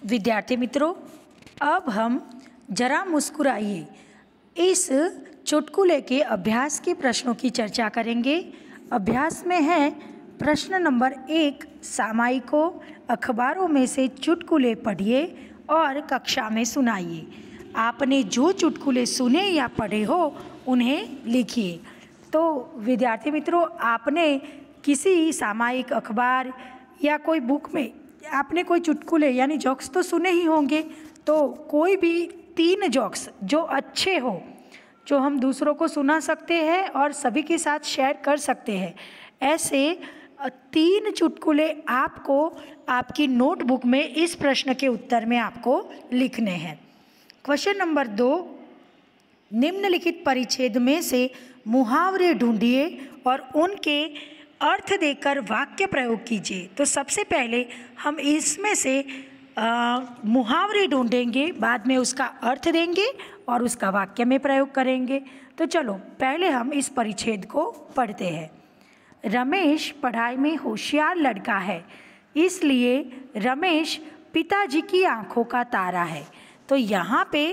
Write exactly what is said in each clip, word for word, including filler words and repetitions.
विद्यार्थी मित्रों, अब हम जरा मुस्कुराइए इस चुटकुले के अभ्यास के प्रश्नों की चर्चा करेंगे। अभ्यास में है प्रश्न नंबर एक, सामायिकों अखबारों में से चुटकुले पढ़िए और कक्षा में सुनाइए। आपने जो चुटकुले सुने या पढ़े हो उन्हें लिखिए। तो विद्यार्थी मित्रों, आपने किसी सामायिक अखबार या कोई बुक में आपने कोई चुटकुले यानी जोक्स तो सुने ही होंगे। तो कोई भी तीन जोक्स जो अच्छे हो, जो हम दूसरों को सुना सकते हैं और सभी के साथ शेयर कर सकते हैं, ऐसे तीन चुटकुले आपको आपकी नोटबुक में इस प्रश्न के उत्तर में आपको लिखने हैं। क्वेश्चन नंबर दो, निम्नलिखित परिच्छेद में से मुहावरे ढूंढिए और उनके अर्थ देकर वाक्य प्रयोग कीजिए। तो सबसे पहले हम इसमें से आ, मुहावरे ढूंढेंगे, बाद में उसका अर्थ देंगे और उसका वाक्य में प्रयोग करेंगे। तो चलो पहले हम इस परिच्छेद को पढ़ते हैं। रमेश पढ़ाई में होशियार लड़का है, इसलिए रमेश पिताजी की आंखों का तारा है। तो यहाँ पे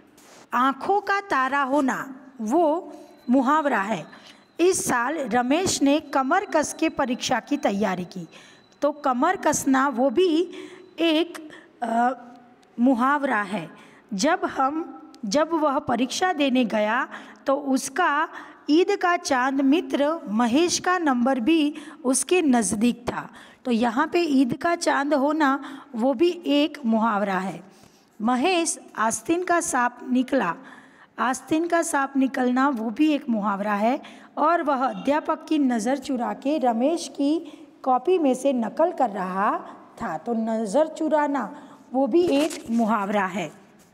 आंखों का तारा होना वो मुहावरा है। इस साल रमेश ने कमर कस के परीक्षा की तैयारी की। तो कमर कसना वो भी एक आ, मुहावरा है। जब हम जब वह परीक्षा देने गया तो उसका ईद का चांद मित्र महेश का नंबर भी उसके नज़दीक था। तो यहाँ पे ईद का चांद होना वो भी एक मुहावरा है। महेश आस्तीन का सांप निकला, आस्तीन का सांप निकलना वो भी एक मुहावरा है। और वह अध्यापक की नज़र चुरा के रमेश की कॉपी में से नकल कर रहा था। तो नज़र चुराना वो भी एक मुहावरा है।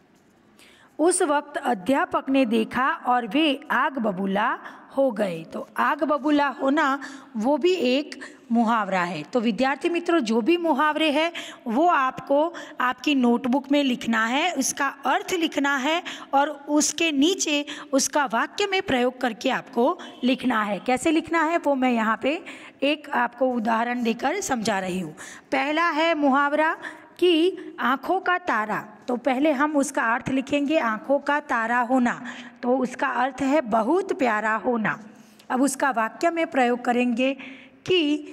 उस वक्त अध्यापक ने देखा और वे आग बबूला हो गए। तो आग बबूला होना वो भी एक मुहावरा है। तो विद्यार्थी मित्रों, जो भी मुहावरे हैं वो आपको आपकी नोटबुक में लिखना है, उसका अर्थ लिखना है और उसके नीचे उसका वाक्य में प्रयोग करके आपको लिखना है। कैसे लिखना है वो मैं यहाँ पे एक आपको उदाहरण देकर समझा रही हूँ। पहला है मुहावरा कि आँखों का तारा। तो पहले हम उसका अर्थ लिखेंगे, आँखों का तारा होना। तो उसका अर्थ है बहुत प्यारा होना। अब उसका वाक्य में प्रयोग करेंगे कि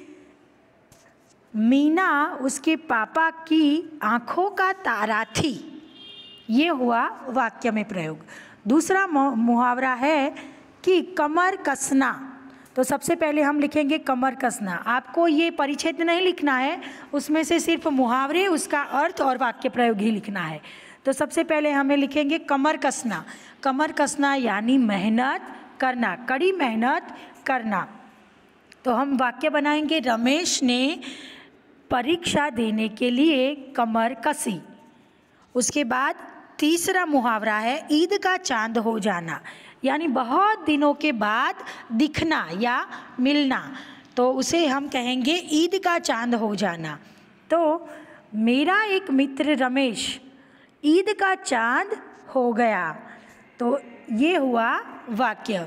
मीना उसके पापा की आँखों का तारा थी। ये हुआ वाक्य में प्रयोग। दूसरा मुहावरा है कि कमर कसना। तो सबसे पहले हम लिखेंगे कमर कसना। आपको ये परिच्छेद नहीं लिखना है, उसमें से सिर्फ मुहावरे, उसका अर्थ और वाक्य प्रयोग ही लिखना है। तो सबसे पहले हमें लिखेंगे कमर कसना। कमर कसना यानी मेहनत करना, कड़ी मेहनत करना। तो हम वाक्य बनाएंगे, रमेश ने परीक्षा देने के लिए कमर कसी। उसके बाद तीसरा मुहावरा है ईद का चांद हो जाना, यानी बहुत दिनों के बाद दिखना या मिलना। तो उसे हम कहेंगे ईद का चांद हो जाना। तो मेरा एक मित्र रमेश ईद का चांद हो गया। तो ये हुआ वाक्य।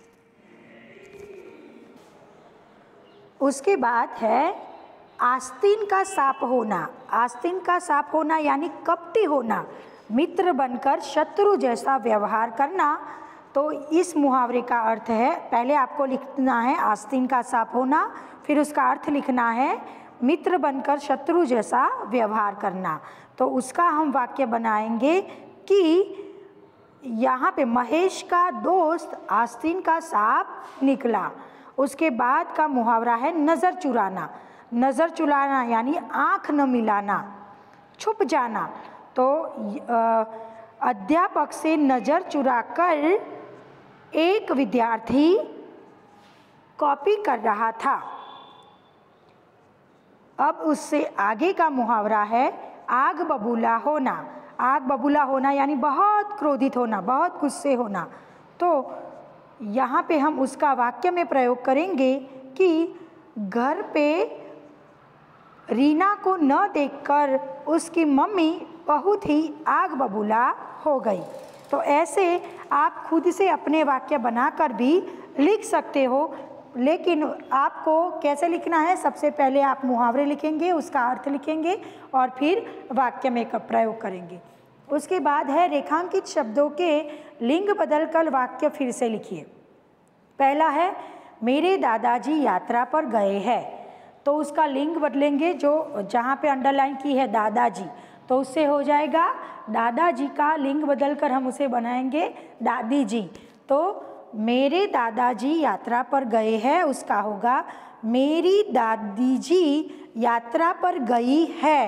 उसके बाद है आस्तीन का सांप होना। आस्तीन का सांप होना यानी कपटी होना, मित्र बनकर शत्रु जैसा व्यवहार करना। तो इस मुहावरे का अर्थ है, पहले आपको लिखना है आस्तीन का सांप होना, फिर उसका अर्थ लिखना है मित्र बनकर शत्रु जैसा व्यवहार करना। तो उसका हम वाक्य बनाएंगे कि यहाँ पे महेश का दोस्त आस्तीन का सांप निकला। उसके बाद का मुहावरा है नज़र चुराना। नज़र चुराना यानी आँख न मिलाना, छुप जाना। तो अध्यापक से नज़र चुराकर एक विद्यार्थी कॉपी कर रहा था। अब उससे आगे का मुहावरा है आग बबूला होना। आग बबूला होना यानी बहुत क्रोधित होना, बहुत गुस्से होना। तो यहाँ पे हम उसका वाक्य में प्रयोग करेंगे कि घर पे रीना को न देखकर उसकी मम्मी बहुत ही आग बबूला हो गई। तो ऐसे आप खुद से अपने वाक्य बनाकर भी लिख सकते हो लेकिन आपको कैसे लिखना है, सबसे पहले आप मुहावरे लिखेंगे, उसका अर्थ लिखेंगे और फिर वाक्य में का प्रयोग करेंगे। उसके बाद है रेखांकित शब्दों के लिंग बदलकर वाक्य फिर से लिखिए। पहला है मेरे दादाजी यात्रा पर गए हैं, तो उसका लिंग बदलेंगे, जो जहाँ पे अंडरलाइन की है दादाजी, तो उससे हो जाएगा दादाजी का लिंग बदलकर हम उसे बनाएंगे दादी जी। तो मेरे दादाजी यात्रा पर गए हैं, उसका होगा मेरी दादी जी यात्रा पर गई है।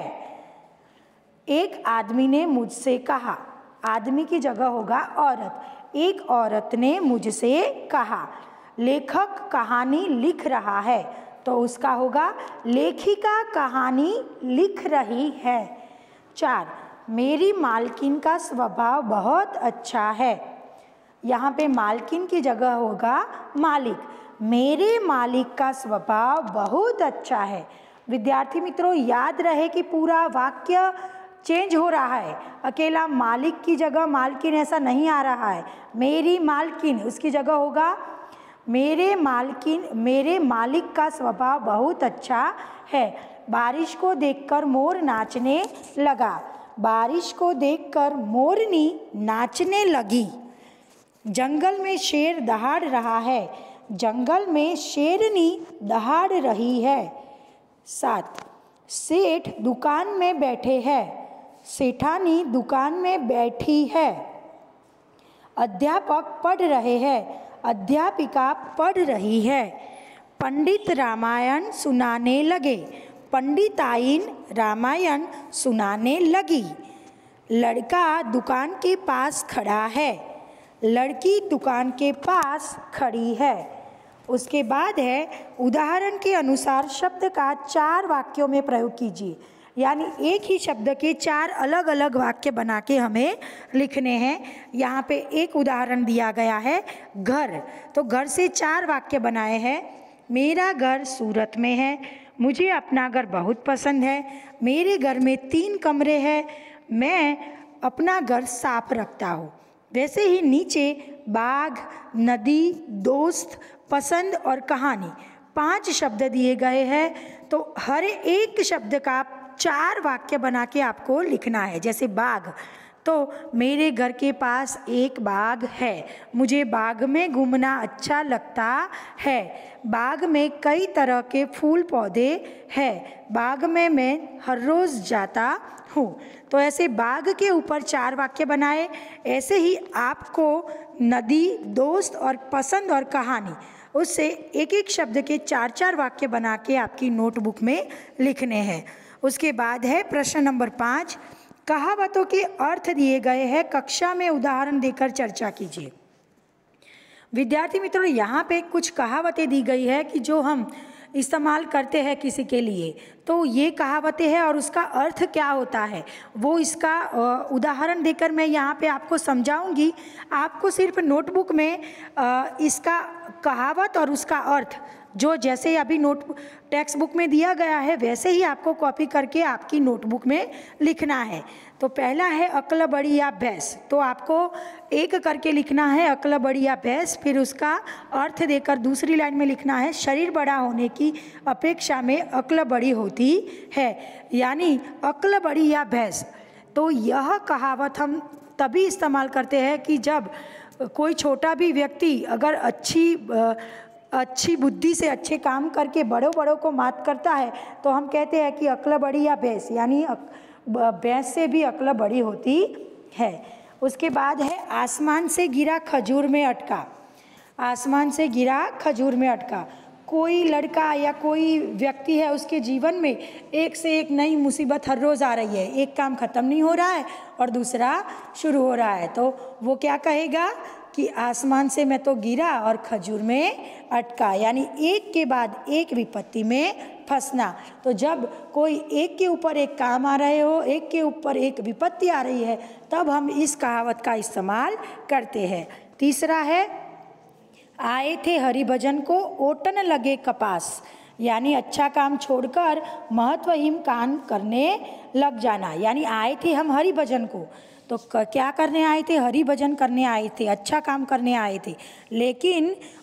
एक आदमी ने मुझसे कहा, आदमी की जगह होगा औरत। एक औरत ने मुझसे कहा। लेखक कहानी लिख रहा है, तो उसका होगा लेखिका कहानी लिख रही है। चार, मेरी मालकिन का स्वभाव बहुत अच्छा है। यहाँ पे मालकिन की जगह होगा मालिक। मेरे मालिक का स्वभाव बहुत अच्छा है। विद्यार्थी मित्रों, याद रहे कि पूरा वाक्य चेंज हो रहा है, अकेला मालिक की जगह मालकिन ऐसा नहीं आ रहा है। मेरी मालकिन, उसकी जगह होगा मेरे मालकिन, मेरे मालिक का स्वभाव बहुत अच्छा है। बारिश को देखकर मोर नाचने लगा। बारिश को देखकर मोरनी नाचने लगी। जंगल में शेर दहाड़ रहा है। जंगल में शेरनी दहाड़ रही है। सात, सेठ दुकान में बैठे हैं। सेठानी दुकान में बैठी है। अध्यापक पढ़ रहे हैं। अध्यापिका पढ़ रही है। पंडित रामायण सुनाने लगे। पंडिताइन रामायण सुनाने लगी। लड़का दुकान के पास खड़ा है। लड़की दुकान के पास खड़ी है। उसके बाद है उदाहरण के अनुसार शब्द का चार वाक्यों में प्रयोग कीजिए। यानी एक ही शब्द के चार अलग अलग वाक्य बना के हमें लिखने हैं। यहाँ पे एक उदाहरण दिया गया है घर, तो घर से चार वाक्य बनाए हैं। मेरा घर सूरत में है। मुझे अपना घर बहुत पसंद है। मेरे घर में तीन कमरे हैं। मैं अपना घर साफ रखता हूँ। वैसे ही नीचे बाग, नदी, दोस्त, पसंद और कहानी, पांच शब्द दिए गए हैं। तो हर एक शब्द का चार वाक्य बना के आपको लिखना है। जैसे बाग, तो मेरे घर के पास एक बाग है। मुझे बाग में घूमना अच्छा लगता है। बाग में कई तरह के फूल पौधे हैं। बाग में मैं हर रोज़ जाता हूँ। तो ऐसे बाग के ऊपर चार वाक्य बनाए। ऐसे ही आपको नदी, दोस्त और पसंद और कहानी, उससे एक एक शब्द के चार चार वाक्य बना के आपकी नोटबुक में लिखने हैं। उसके बाद है प्रश्न नंबर पाँच, कहावतों के अर्थ दिए गए हैं, कक्षा में उदाहरण देकर चर्चा कीजिए। विद्यार्थी मित्रों, यहाँ पे कुछ कहावतें दी गई है कि जो हम इस्तेमाल करते हैं किसी के लिए, तो ये कहावतें हैं और उसका अर्थ क्या होता है वो इसका उदाहरण देकर मैं यहाँ पे आपको समझाऊंगी। आपको सिर्फ नोटबुक में इसका कहावत और उसका अर्थ जो जैसे अभी नोट टेक्स्ट बुक में दिया गया है वैसे ही आपको कॉपी करके आपकी नोटबुक में लिखना है। तो पहला है अक्ल बड़ी या भैंस, तो आपको एक करके लिखना है अक्ल बड़ी या भैंस। फिर उसका अर्थ देकर दूसरी लाइन में लिखना है शरीर बड़ा होने की अपेक्षा में अक्ल बड़ी होती है, यानी अक्ल बड़ी या भैंस। तो यह कहावत हम तभी इस्तेमाल करते हैं कि जब कोई छोटा भी व्यक्ति अगर अच्छी अच्छी बुद्धि से अच्छे काम करके बड़ों बड़ों को मात करता है तो हम कहते हैं कि अक्ल बड़ी या भैंस, यानी भैंस से भी अक्ल बड़ी होती है। उसके बाद है आसमान से गिरा खजूर में अटका। आसमान से गिरा खजूर में अटका, कोई लड़का या कोई व्यक्ति है उसके जीवन में एक से एक नई मुसीबत हर रोज़ आ रही है। एक काम ख़त्म नहीं हो रहा है और दूसरा शुरू हो रहा है, तो वो क्या कहेगा कि आसमान से मैं तो गिरा और खजूर में अटका, यानी एक के बाद एक विपत्ति में फंसना। तो जब कोई एक के ऊपर एक काम आ रहे हो, एक के ऊपर एक विपत्ति आ रही है, तब हम इस कहावत का इस्तेमाल करते हैं। तीसरा है आए थे हरिभजन को ओटन लगे कपास, यानी अच्छा काम छोड़कर महत्वहीन काम करने लग जाना। यानी आए थे हम हरिभजन को, तो क्या करने आए थे? हरि भजन करने आए थे, अच्छा काम करने आए थे, लेकिन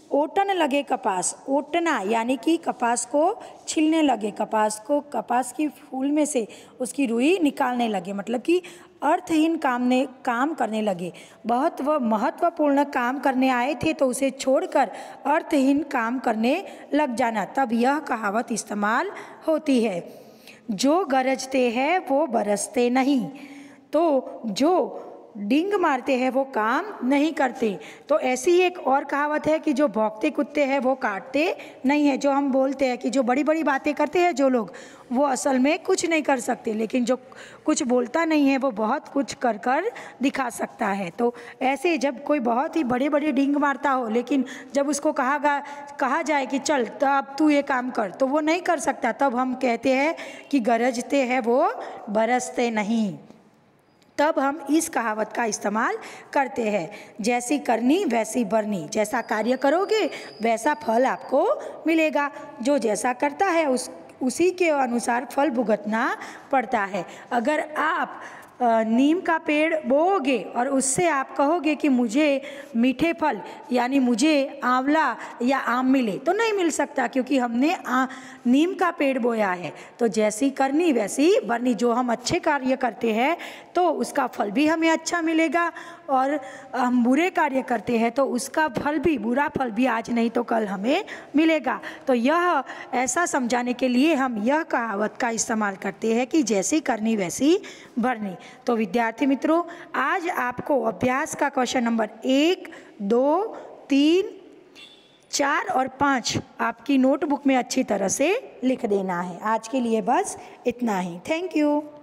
ओटन लगे कपास, ओटना यानी कि कपास को छीलने लगे, कपास को कपास की फूल में से उसकी रुई निकालने लगे, मतलब कि अर्थहीन काम ने काम करने लगे। बहुत वह महत्वपूर्ण काम करने आए थे तो उसे छोड़कर अर्थहीन काम करने लग जाना, तब यह कहावत इस्तेमाल होती है। जो गरजते हैं वो बरसते नहीं, तो जो डिंग मारते हैं वो काम नहीं करते। तो ऐसी ही एक और कहावत है कि जो भौंकते कुत्ते हैं वो काटते नहीं है। जो हम बोलते हैं कि जो बड़ी बड़ी बातें करते हैं जो लोग, वो असल में कुछ नहीं कर सकते, लेकिन जो कुछ बोलता नहीं है वो बहुत कुछ कर कर दिखा सकता है। तो ऐसे जब कोई बहुत ही बड़े बड़े डिंग मारता हो, लेकिन जब उसको कहा गा कहा जाए कि चल तब तू ये काम कर, तो वो नहीं कर सकता, तब हम कहते हैं कि गरजते हैं वो बरसते नहीं। तब हम इस कहावत का इस्तेमाल करते हैं। जैसी करनी वैसी भरनी, जैसा कार्य करोगे वैसा फल आपको मिलेगा। जो जैसा करता है उस उसी के अनुसार फल भुगतना पड़ता है। अगर आप नीम का पेड़ बोओगे और उससे आप कहोगे कि मुझे मीठे फल यानी मुझे आंवला या आम मिले, तो नहीं मिल सकता, क्योंकि हमने आ, नीम का पेड़ बोया है। तो जैसी करनी वैसी भरनी, जो हम अच्छे कार्य करते हैं तो उसका फल भी हमें अच्छा मिलेगा, और हम बुरे कार्य करते हैं तो उसका फल भी, बुरा फल भी आज नहीं तो कल हमें मिलेगा। तो यह ऐसा समझाने के लिए हम यह कहावत का इस्तेमाल करते हैं कि जैसी करनी वैसी भरनी। तो विद्यार्थी मित्रों, आज आपको अभ्यास का क्वेश्चन नंबर एक, दो, तीन, चार और पाँच आपकी नोटबुक में अच्छी तरह से लिख देना है। आज के लिए बस इतना ही। Thank you.